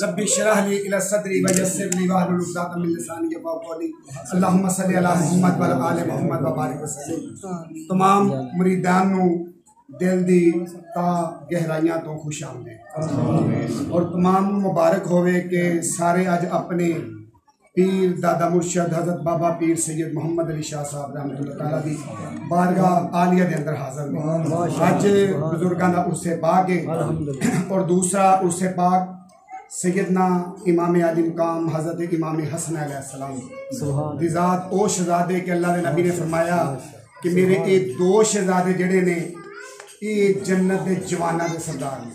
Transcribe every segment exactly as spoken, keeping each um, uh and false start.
Rabbi इश्रह ली इला सदरी वयस्सिर ली वाहलुल उक़दतम मिन लिसानी यफ़क़हू क़ौली अल्लाहुम्मा सल्लि अला मुहम्मद व अला आलि मुहम्मद व बारिक वसल्लम। तमाम मुरीदान नूं दिल दी ता गहराइयां तो खुश आमदीद और तमाम मुबारक होवे कि सारे अज अपने पीर दादा मुर्शद हज़रत बाबा पीर सैयद मोहम्मद अली शाह साहब रहमतुल्लाह तआला दी बारगाह आलिया दे अंदर हाज़र ने। अज बुजुर्गां दा उर्से पाक है और दूसरा उर्से पाक सैयदना इमाम आली मुकाम हज़रत इमाम हसन अलैहिस्सलाम दी ज़ात ओ शहजादे के अल्लाह दे नबी ने फरमाया कि मेरे ये दो शहजादे जड़े ने ये जन्नत दे जवाना दे सरदार ने।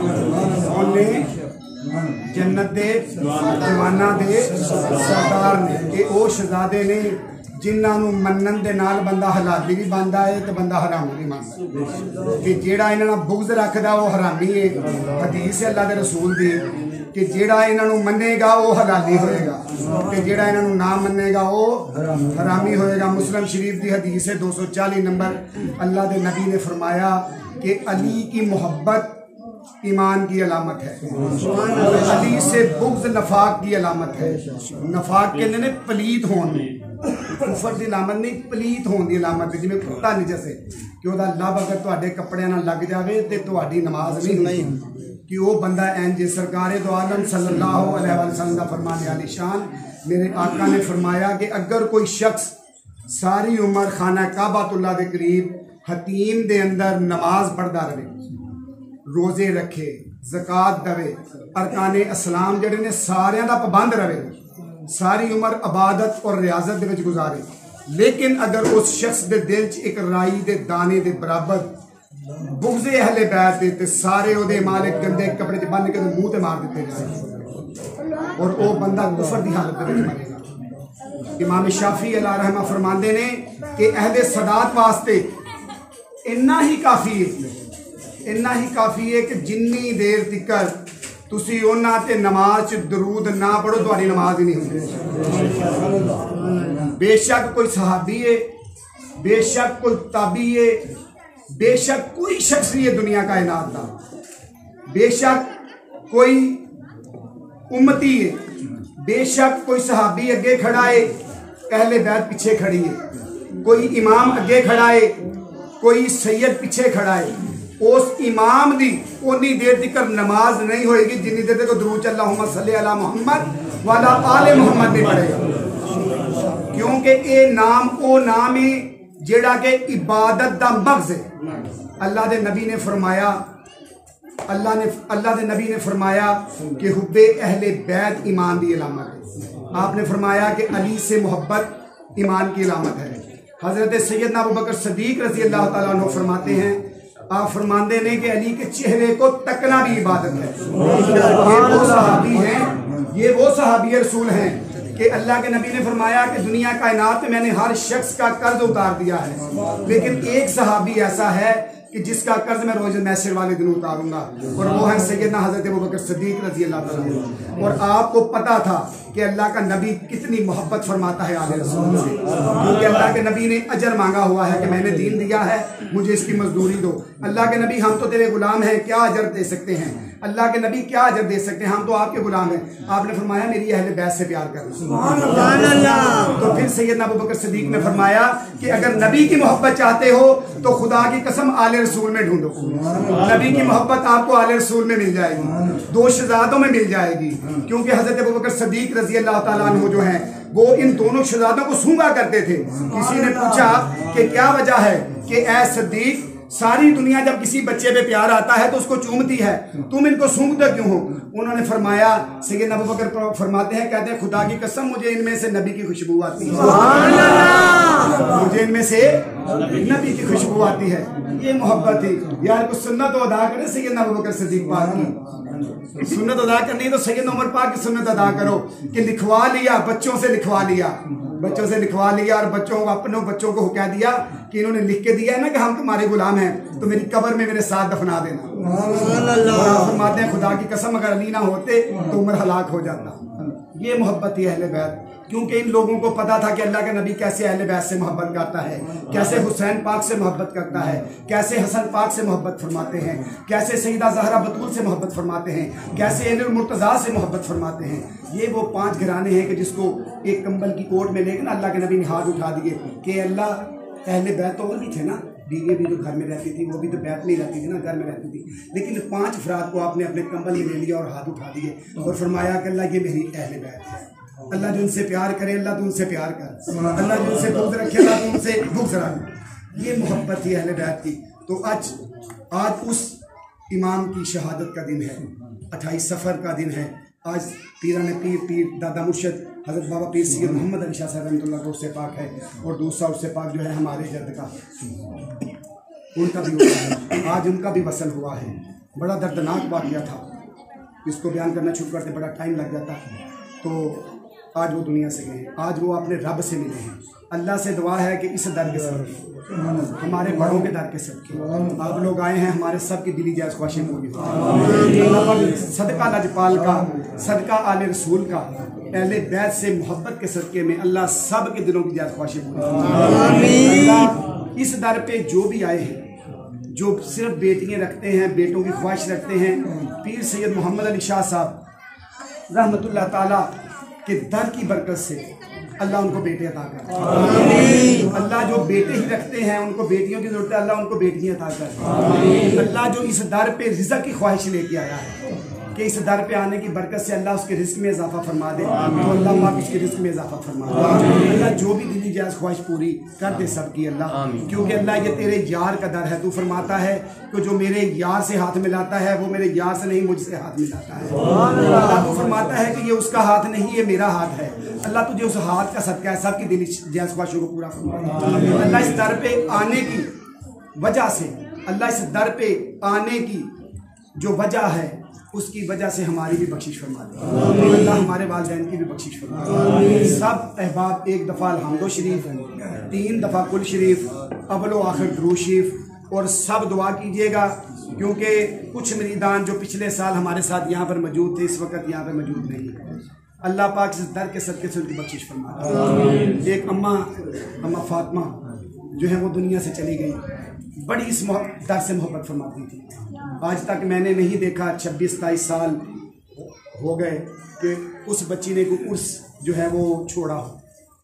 जन्नत दे जवाना दे सरदार ने। ये ओ शहजादे ने जिन्हां नूं मनन दे नाल बंदा हलाली भी बनदा है ते बंदा हरामी भी बनदा कि जेड़ा इन्हां नाल बुग़्ज़ रखदा वो हरामी है। हदीस है अल्लाह दे रसूल दी कि जेड़ा इन्हां नूं मन्नेगा वो हलाली होएगा ते जेड़ा इन्हां नूं ना मन्नेगा वो हरामी होएगा। मुस्लिम शरीफ की हदीस है दो सौ चालीस नंबर। अल्लाह के नबी ने फरमाया कि अली की मोहब्बत ईमान की अलामत है, अली से बुग़्ज़ नफाक की अलामत है। नफाक कहते हैं पलीत होने, कुफर की अलामत नहीं, पलीत होने की अलामत है। जिवें कुत्ता निजस है कि वह लब अगर तुहाडे कपड़िਆਂ ਨਾਲ लग जाए तो तुहाडी नमाज नहीं कि वो बंदा इंज। सरकार दो आलम सल्लल्लाहु अलैहि वसल्लम का फरमान आली शान मेरे आका ने फरमाया कि अगर कोई शख्स सारी उम्र खाना काबातुल्लाह के करीब हतीम दे अंदर नमाज पढ़ता रहे, रोजे रखे, ज़कात दवे, अरकाने इस्लाम जड़े ने सारियां दा पाबंद रहे, सारी उम्र इबादत और रियाजत दे विच गुजारे, लेकिन अगर उस शख्स दे दिल च एक राई दे दाने दे बराबर बुग़्ज़े अहले बैत दे ते सारे ओदे मालिक गंदे कपड़े च बन के मुंह ते मार दिते जाए और वो बंदा कुफर की हालत में मरेगा। इमाम शाफी अल्लाह रहमा फरमाते ने कि अहले सदात वास्ते इन्ना ही काफ़ी है, इन्ना ही काफ़ी है कि जिन्नी देर तिकर तुसी उन्हां ते नमाज च दरूद ना पढ़ो तुहाडी नमाज ही नहीं होंदी। बेशक कोई सहाबी है, बेशक कोई ताबी है, बेशक कोई शख्स नहीं है दुनिया कायनात का, बेशक कोई उम्मती है, बेशक कोई सहाबी अगे खड़ा है, अहले बैत पीछे खड़ी है, कोई इमाम अगे खड़ा है, कोई सैयद पीछे खड़ा है, उस इमाम दी उन्नी देर तक नमाज नहीं होएगी जिन्नी देर तक दुरूद अल्लाहुम्मा सल्ली अला मुहम्मद व अला आले मुहम्मद नहीं पढ़ेगा। क्योंकि ये नाम ओ नाम है जेड़ा के इबादत दा मग़ज़ है। अल्लाह दे नबी ने फरमाया, अल्लाह ने अल्लाह दे नबी ने फरमाया कि हुब्बे अहले बैत ईमान की अलामत है। आपने फरमाया कि अली से मोहब्बत ईमान की अलामत है। हज़रत सैयदना अबू बकर सिद्दीक़ रज़ी अल्लाह तआला अन्हु फरमाते हैं, आप फरमाते हैं कि अली के चेहरे को तकना भी इबादत है। ये वो सहाबी हैं, ये वो सहाबी रसूल हैं कि अल्लाह के नबी ने फरमाया कि दुनिया कायनात में मैंने हर शख्स का कर्ज उतार दिया है, लेकिन एक सहाबी ऐसा है कि जिसका कर्ज मैं रोज मैशर वाले दिन उतारूंगा, और वो है सैयदना हज़रत अबू बकर सिद्दीक़ रज़ी अल्लाह तआला। और आपको पता था कि अल्लाह का नबी कितनी मोहब्बत फरमाता है आले रसूल से, क्योंकि अल्लाह के नबी ने अजर मांगा हुआ है कि मैंने दीन दिया है, मुझे इसकी मजदूरी दो। अल्लाह के नबी हम तो तेरे गुलाम हैं, क्या अजर दे सकते हैं? अल्लाह के नबी क्या अजर दे सकते हैं? हम तो आपके गुलाम हैं। आपने फरमाया मेरी अहले बैत से प्यार करना। तो फिर सैयदना अबू बकर सिद्दीक़ ने फरमाया कि अगर नबी की मोहब्बत चाहते हो तो खुदा की कसम आले रसूल में ढूंढो। नबी की मोहब्बत आपको आले रसूल में मिल जाएगी, दो शहजादों में मिल जाएगी। क्योंकि हज़रत अबू बकर सिद्दीक़ रज़ी अल्लाह तआला अन्हु जो हैं वो इन दोनों शहजादों को सूंघा करते थे। किसी ने पूछा कि क्या वजह है कि ऐ सिद्दीक़, सारी दुनिया जब किसी बच्चे पे प्यार आता है तो उसको चूमती है, तुम इनको सूंघते क्यों हो? उन्होंने फरमाया, सैयदना अबू बकर फरमाते हैं, कहते हैं खुदा की कसम मुझे इनमें से नबी की खुशबू आती है, मुझे इनमें से नबी की खुशबू आती है। ये मोहब्बत थी यार। कुछ सुन्नत अदा करें सैयदना अबू बकर सिद्दीक़ पाक की, सुन्नत अदा करनी तो सैयदना उमर पाक की सुन्नत अदा करो कि लिखवा लिया, बच्चों से लिखवा लिया, बच्चों से लिखवा लिया और बच्चों को अपने बच्चों को कह दिया कि इन्होंने लिख के दिया है ना कि हम तुम्हारे गुलाम हैं, तो मेरी कब्र में मेरे साथ दफना देना। फरमाते हैं खुदा की कसम अगर अली ना होते तो उमर हलाक हो जाता। ये मोहब्बत थी अहले बैत کیونکہ ان لوگوں کو پتا تھا کہ اللہ کا نبی کیسے اہل بیت سے محبت کرتا ہے، کیسے حسین پاک سے محبت کرتا ہے، کیسے حسن پاک سے محبت فرماتے ہیں، کیسے سیدہ زہرا بطول سے محبت فرماتے ہیں، کیسے عین المرتضیٰ سے محبت فرماتے ہیں۔ یہ وہ پانچ گھرانے ہیں کہ جس کو ایک کمبل کی کوٹ میں لے کے نا اللہ کے نبی نے ہاتھ اٹھا دیے کہ اللہ اہل بیت تو وہ بھی تھے نا، بیوی بھی جو گھر میں رہتی تھی وہ بھی تو بیت میں رہتی تھی نا، گھر میں رہتی تھی، لیکن پانچ افراد کو آپ نے اپنے کمبل میں لے لیا اور ہاتھ اٹھا دیے اور فرمایا کہ اللہ یہ میری اہل بیت ہے۔ اللہ جو ان سے پیار کرے اللہ تو ان سے پیار کر، اللہ جو ان سے بغض رکھے اللہ تو ان سے بغض رکھ۔ یہ محبت تھی اہل بیت کی۔ تو آج آج اس امام کی شہادت کا دن ہے، اٹھائیس سفر کا دن ہے۔ آج پیران پیر پیر دادا مرشد حضرت بابا پیر سید محمد علی شاہ صاحب رحمۃ اللہ کا عرص پاک ہے، اور دوسرا عرص پاک جو ہے ہمارے جد کا، ان کا بھی ہوتا ہے، آج ان کا بھی وصل ہوا ہے۔ بڑا دردناک واقعہ تھا، اس کو بیان کرنا شروع کرتے بڑا ٹائم لگ جاتا، تو آج وہ دنیا سے گئے، آج وہ اپنے رب سے ملے ہیں۔ اللہ سے دعا ہے کہ اس در کے صدقے، ہمارے بڑوں کے در کے صدقے آپ لوگ آئے ہیں، ہمارے سب کی دلی جائز خواہشیں پوری ہوں۔ صدقہ لجپال کا، صدقہ آل رسول کا، اہل بیت سے محبت کے صدقے میں اللہ سب کے دلوں کی جائز خواہشیں پوری ہوں۔ اللہ اس در پہ جو بھی آئے ہیں، جو صرف بیٹیاں رکھتے ہیں، بیٹوں کی خواہش رکھتے ہیں، پیر سید محمد علی شاہ صاحب رحمۃ اللہ تعالیٰ کہ در کی برکت سے اللہ ان کو بیٹے عطا کر۔ اللہ جو بیٹے ہی رکھتے ہیں ان کو بیٹیوں کی ضرورت ہے، اللہ ان کو بیٹیاں عطا کر۔ اللہ جو اس در پہ رزق کی خواہش لے کے آیا ہے کہ اس در پہ آنے کی برکت سے اللہ اس کے رزق میں اضافہ فرما دے، تو اللہ پاک اس کے رزق میں اضافہ فرما دے۔ اللہ جو بھی دلی جائز خواہش پوری کر دے سب کی اللہ، کیونکہ اللہ یہ تیرے یار کا در ہے۔ تو فرماتا ہے کہ جو میرے یار سے ہاتھ ملاتا ہے وہ میرے یار سے نہیں مجھ سے ہاتھ ملاتا ہے۔ اللہ تو فرماتا ہے کہ یہ اس کا ہاتھ نہیں یہ میرا ہاتھ ہے۔ اللہ تجھے اس ہاتھ کا صدقہ ہے، سب کی دلی جائز خواہشوں کو پورا فرما دے۔ اللہ اس در پہ آنے کی وجہ سے، اللہ اس در پہ آنے کی جو وجہ ہے اس کی وجہ سے ہماری بھی بخشش فرما دے، اللہ ہمارے والدین کی بھی بخشش فرما دے۔ سب احباب ایک دفعہ الحمد شریف، تین دفعہ کل شریف، اول و آخر درود شریف، اور سب دعا کیجیے گا کیونکہ کچھ مریدان جو پچھلے سال ہمارے ساتھ یہاں پر موجود تھے اس وقت یہاں پر موجود نہیں۔ اللہ پاک اس در کے صدقے سے ان کی بخشش فرما دے۔ ایک اماں اماں فاطمہ جو ہے وہ دنیا سے چلی گئی، بڑی اس در سے محبت فرماتی تھی۔ آج تک میں نے نہیں دیکھا، چھبیس ستائیس سال ہو گئے کہ اس بچی نے کوئی عرس جو ہے وہ چھوڑا ہو۔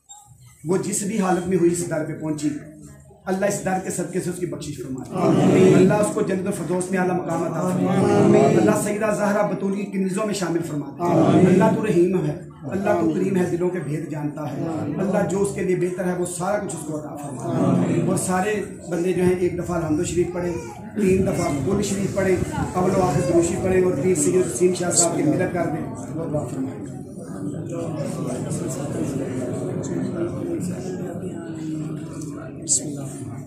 وہ جس بھی حالت میں ہوئی اس در پہ پہنچی، اللہ اس در کے صدقے سے اس کی بخشش فرمائے، اللہ اس کو جنت الفردوس میں اعلیٰ مقام عطا فرمائے، اللہ سیدہ زہرا بطول کی کنیزوں میں شامل فرما دے۔ اللہ تو رحیم ہے، اللہ تو کریم ہے، دلوں کے بھید جانتا ہے، اللہ جو اس کے لیے بہتر ہے وہ سارا کچھ اس کو عطا فرمائے۔ اور سارے بندے جو ہیں ایک دفعہ الحمد شریف پڑھیں، تین دفعہ کل شریف پڑھیں، اول و آخر درود شریف پڑھیں، اور پیر سید حسین شاہ صاحب کی مدد کر دیں اور دعا فرمائیں۔ بسم اللہ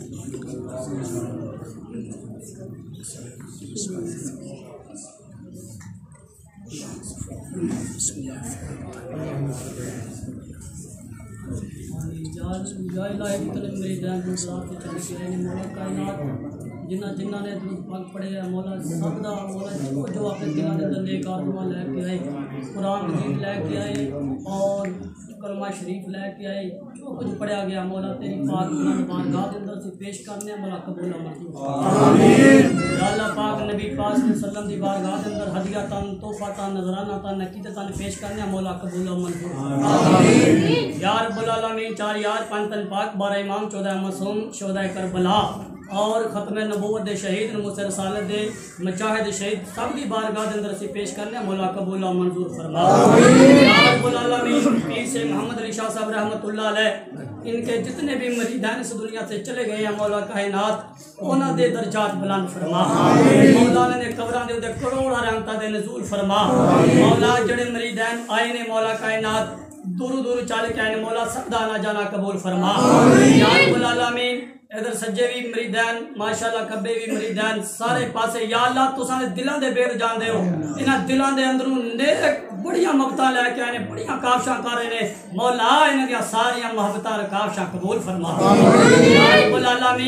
جنہ جنہ نے درود پاک پڑھے ہیں مولا سب دا مولا جو جو اپنے دلوں کے اندر نیک آرزواں لے کے آئے، قرآن مجید لے کے آئے اور کلمہ شریف لے کے آئے، جو کچھ پڑھا گیا مولا تیری پاک بارگاہ کے اندر سے پیش کرنے مولا قبول منظور آمین۔ یا اللہ پاک نبی پاک صلی اللہ علیہ وسلم دی بارگاہ کے اندر ہدیہ تن تحفہ تن نذرانہ تن عقیدت تن پیش کرنے مولا قبول منظور آمین۔ یا رب العالمین، چار یار پانچ تن پاک، بارہ امام، چودہ معصوم، شہداء کربلا اور ختم نبوت دے شہید مصر رسالت دے مجاہد شہید سب کی بارگاہ دے اندر سے پیش کرنے مولا قبول و منظور فرما یا رب العالمین۔ پیر سے محمد علی شاہ صاحب رحمۃ اللہ علیہ ان کے جتنے بھی مریدان اس دنیا سے چلے گئے ہیں مولا کائنات انہاں دے درجات بلند فرما، مولا نے قبراں دے اوتے کروڑاں رحمتاں دے نزول فرما، مولا جڑے مریدان آئے نے مولا کائنات دور دور چل کے آئے نے مولا سب دا آنا جانا قبول فرما یا رب العالمین۔ ادھر سجے بھی مریدان ماشاءاللہ کبے بھی مریدان سارے پاسے یا اللہ تو سانے دلان دے بیر جان دے ہو، انہاں دلان دے اندروں نیک بڑیاں محبتاں لے کے آئے نے، بڑیاں کافشاں کر رہے نے مولا انہاں دیاں ساریاں محبتاں کافشاں قبول فرما یا رب العالمین۔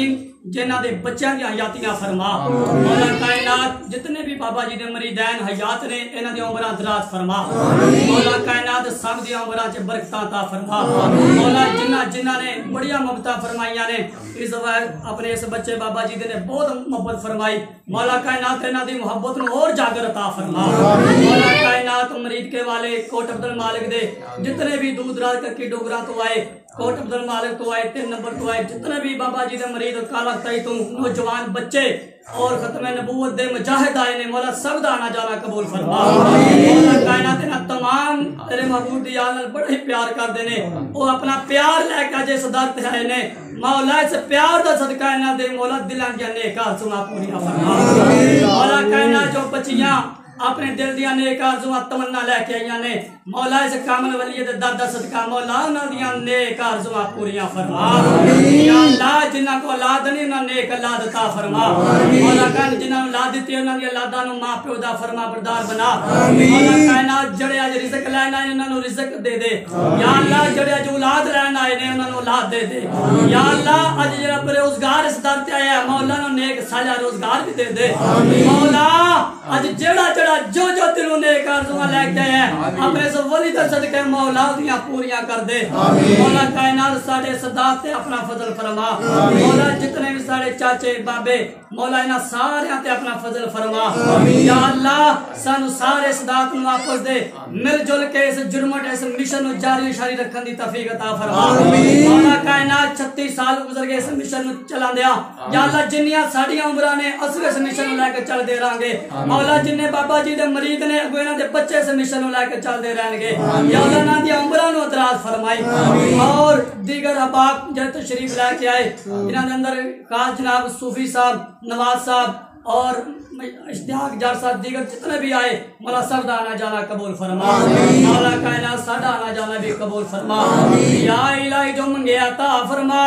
जिन्हां दे बच्चों दी हयातियां फरमा मौला कायनात जितने भी बाबा जी दे मरीदैन हयात ने इन्हां दी उमरां दराज फरमा मौला कायनात सब दी उमरां च बरकतां ता फरमा मौला जिन्हां जिन्हां ने बड़ियां मुहब्बतां फरमाइयां ने इस अपने इस बच्चे बाबा जी दे ने बहुत मुहब्बत फरमाई मौला कायनात इन्हां दी मुहब्बत नूं और जागर अता फरमा मौला कायनात मरीद के वाले कोट अब्दुल मालिक दे जितने भी दूर दराज कक्की डोगरा तो आए कोट अब्दुल मालिक तो आए तीन नंबर तो आए जितने भी बाबा जी दे मरीद काला तई तो नौजवान बच्चे और खत्म नबूवत दे मुजाहिद आए ने मौला सब दा आना जाना कबूल फरमा मौला कायनात ना तमाम तेरे महबूब दी याद नाल बड़ा ही प्यार करदे ने ओ अपना प्यार लेके अजे इस दर ते आए ने मौला इस प्यार दा सदका इन्हां दे मौला दिलां दी नेक आरज़ूआं पूरीआं फरमा मौला कायनात जो बच्चियां अपने दिल दियां नेक आरज़ूआं तमन्ना लेके आईयां ने मौला इस कामल वली दे दर दा सदका मौला उन्हां दियां नेक आरज़ूआं पूरीआं फरमा या अल्लाह जिन्हां को औलाद नहीं उन्हां नेक औलाद अता फरमा मौला कान जिन्हां औलाद दित्ती उन्हां दी औलादां नूं मां प्यो दा फरमा बरदार बना मौला कायनात जड़े अज रिज़्क लैण आए उन्हां नूं रिज़्क दे दे या अल्लाह जड़े अज औलाद लैण आए ने उन्हां नूं औलाद दे दे या अल्लाह अज जेड़ा बेरोज़गार इस दर ते आया मौला नूं नेक साजा रोज़गार भी दे दे मौला अज जेड़ा जेड़ा जो जो दिलों नेक आरज़ूआं लेके आया अपने इस वली दा सदके मौला दियां पूरीआं कर दे मौला कायनात साडे सदात ते अपना फजल फरमा मौला जितने भी साडे चाचे बाबे मौला इन्हां सारियां ते अपना फजल फरमा या अल्लाह सानू सारे सदात नूं आपस दे मिल जुल के इस जुर्मट इस मिशन नूं जारी शारी रखन दी तौफीक अता फरमा मौला कायनात छत्तीस साल गुजर गए इस मिशन नूं चलांदियां या अल्लाह जिन्नियां साडियां उमरां ने असीं इस मिशन नूं लेके चलदे रहांगे मौला जिन्ने बाबा जी दे मरीद ने अगो इन्हां दे बच्चे इस मिशन नूं लेके चलदे रहणगे या अल्लाह इन्हां दी उमरां नूं दराज फरमाई और दीगर अहबाब जो तशरीफ लेके आए इन्हां दे अंदर खास जनाब सूफी साहब नवाज साहब और इश्तियाक जार साहब दीगर जितने भी आए मौला सब दा आना जाना कबूल फरमा मौला कायनात साडा आना जाना भी कबूल फरमा या इलाही जो मंगया ता फरमा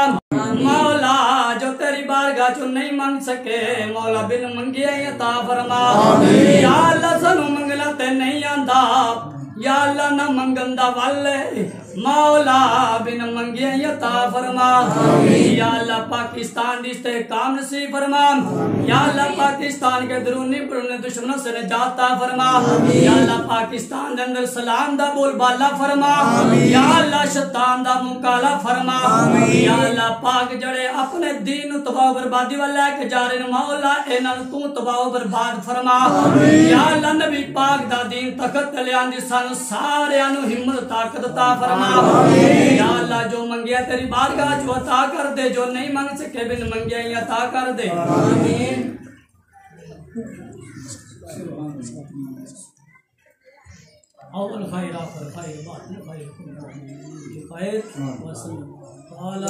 मौला जो तेरी बारगाह चो नहीं मंग सके मौला बिन मंगिया ही अता फरमा या अल्लाह सानू मंगला ते नहीं आंदा या अल्लाह ना मंगन दा वाले मौला बिन मंगिया ही अता फरमा या अल्लाह पाकिस्तान दी इस्तेहकाम नसीब फरमा या अल्लाह पाकिस्तान के दरूनी पुरने दुश्मनों से निजात अता फरमा या अल्लाह पाकिस्तान दे अंदर सलाम दा बोलबाला फरमा या अल्लाह शैतान दा मुंह काला फरमा या अल्लाह पाक जड़े अपने दीन नूं तबाह बर्बादी वाल लेके जा रहे ने मौला इन्हां नूं तू तबाह बर्बाद फरमा या अल्लाह नबी पाक दा दीन तखत ले आंदी सानू सारियां नूं हिम्मत ताकत अता फरमा या अल्लाह जो मंगिया तेरी बारगाह चो अता कर दे जो नहीं मंग सके बिन मंगिया ही अता कर दे आमीन अव्वल खैर आखिर खैर बातिन खैर खैर वसल आला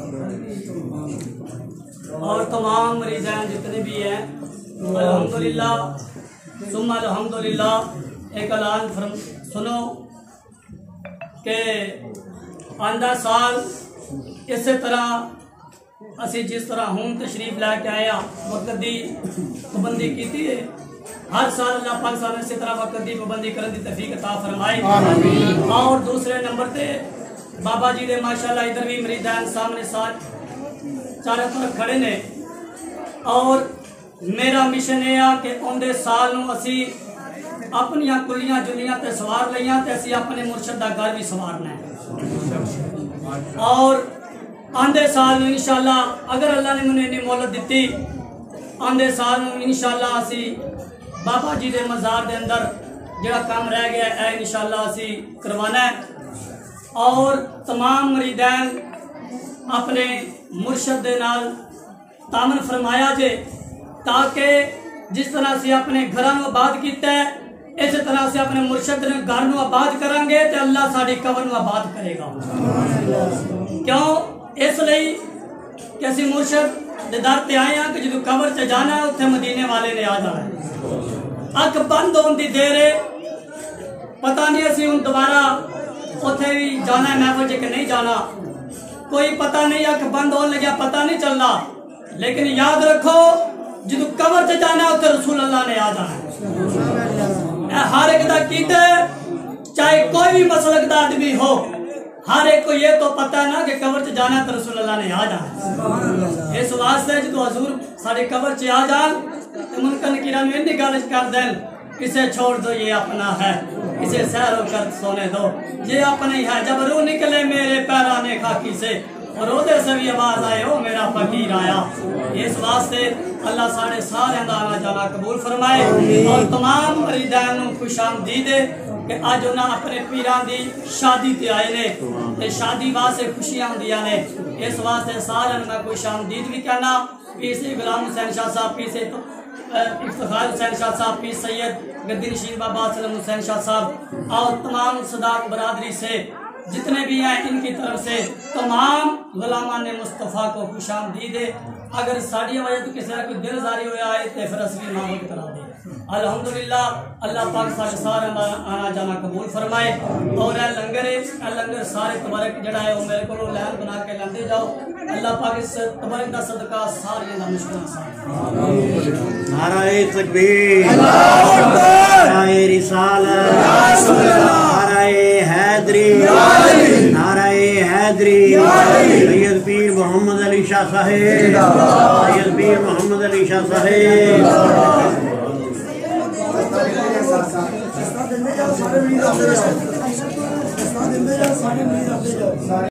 और तमाम मरीज़ान जितने भी हैं अल्हम्दुलिल्लाह सुम्मा अल्हम्दुलिल्लाह एक ऐलान फरम सुनो कि आंदा साल इस तरह असी जिस तरह हूँ तशरीफ लैके आया वक्त की पाबंदी की है हर साल अल्लाह पाक साल इसी तरह वक्त की पाबंदी करने की तौफीक अता फरमाए और दूसरे नंबर पे बाबा जी दे माशाअल्लाह इधर भी मरीदान सामने साथ चारों तरफ खड़े ने और मेरा मिशन है कि आंदे साल नूं असी अपनियां कुलियां जुलियां ते सवार लईयां ते असी अपने मुर्शद दा घर भी सवारना है और आंदे साल इंशाअल्लाह अगर अल्लाह ने मैंने इन्नी मोहलत दी आंदे साल इंशाअल्लाह असी बाबा जी दे मज़ार दे अंदर जिहड़ा काम रह गया है इंशाअल्लाह असी करवाना है और तमाम मरीदान अपने मुर्शद दे नाल तामन फरमाया जे ताकि जिस तरह से अपने घरों को आबाद किया है इस तरह से अपने मुर्शद ने घर को आबाद करांगे तो अल्लाह साड़ी कबर को आबाद करेगा क्यों इसलिए कि असी मुर्शद दे दर ते आए हैं कि जो कबर से जाना है उत्थे मदीने वाले ने आ जाना है अख बंद होने की देर है पता नहीं असी हूँ दोबारा उत्थे भी जाना है महफिल च कि नहीं जाना कोई पता नहीं अख बंद होने लगे पता नहीं चलना लेकिन याद रखो जो कबर से जाना है उत्थे रसूल अल्लाह ने आ जाना है हर एक दा कीते चाहे कोई भी मसलक दा आदमी हो ہر ایک کو یہ تو پتہ ہے نا کہ قبر چ جانا تو رسول اللہ نے آ جانا اس واسطے جو حضور سارے قبر چ آ جان تو منکر نکیراں نوں انی گل کر دین اسے چھوڑ دو یہ اپنا ہے اسے سیر ہو کر سونے دو یہ اپنے ہے جب روح نکلے میرے پیرانے خاکی سے اور روزے سے بھی آواز آئے او میرا فقیر آیا اس واسطے اللہ ساڑھے سارے آنا جانا قبول فرمائے اور تمام مریدین خوش آمدید کہ آج انہاں اپنے پیران دی شادی تے آئے نے تے شادی واسطے خوشیاں دیا نے اس واسطے سارے میں خوش آمدید بھی کہنا پیر سے غلام حسین شاہ صاحب پیر سے افتخار حسین شاہ صاحب پیر سید گدی نشین بابا سلم حسین شاہ صاحب اور تمام صداق برادری سے جتنے بھی ہیں ان کی طرف سے تمام غلامان مصطفیٰ کو خوش آمدید ہے اگر ساڑھی وجہ تو کسی طرح کوئی دل زاری ہویا ہے تو پھر اصلی معمول کرا دے الحمدللہ اللہ پاک سارے سارے آنا جانا قبول فرمائے اور اے لنگر اے لنگر سارے تبارک جڑا ہے وہ میرے کو لہر بنا کے لندے جاؤ اللہ پاک اس تبارک دا صدقہ سارے دا مشکل آسان نعرہ تکبیر نعرہ رسالت نعرہ حیدری نعرہ حیدری سید پیر محمد علی شاہ صاحب سید پیر محمد علی شاہ صاحب